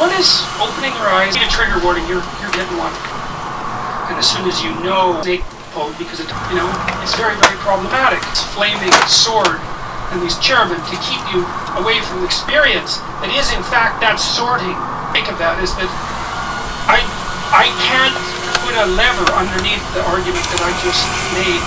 one is opening your eyes. You need a trigger warning, you're getting one. And as soon as you know, snake pulled, because it, you know, it's very, very problematic. It's flaming sword and these cherubim to keep you away from the experience that is in fact that sorting. Think of that is that I can't put a lever underneath the argument that I just made.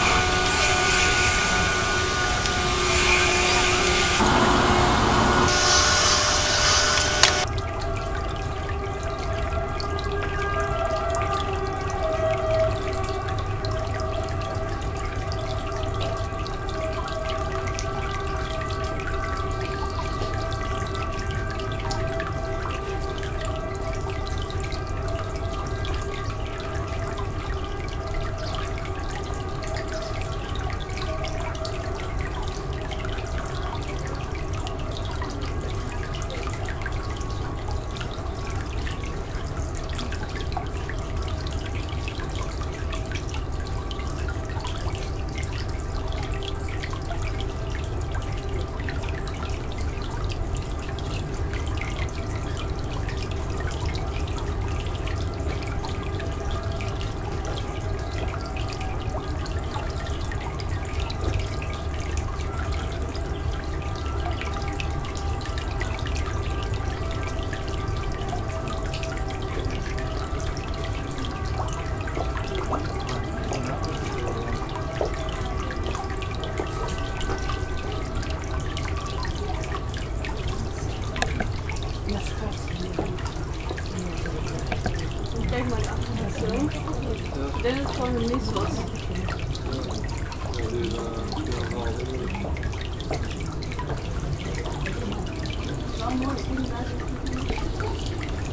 Kijk maar achter zo. Dit is gewoon een miswas. Wel mooi,